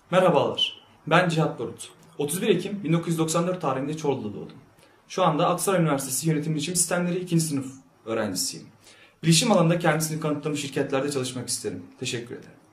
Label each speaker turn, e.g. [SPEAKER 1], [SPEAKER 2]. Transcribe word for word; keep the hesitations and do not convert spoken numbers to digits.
[SPEAKER 1] Merhabalar, ben Cihat Barut. otuz bir Ekim bin dokuz yüz doksan dört tarihinde Çorlu'da doğdum. Şu anda Aksaray Üniversitesi Yönetim Bilişim Sistemleri ikinci sınıf öğrencisiyim. Bilişim alanında kendisini kanıtlamış şirketlerde çalışmak isterim. Teşekkür ederim.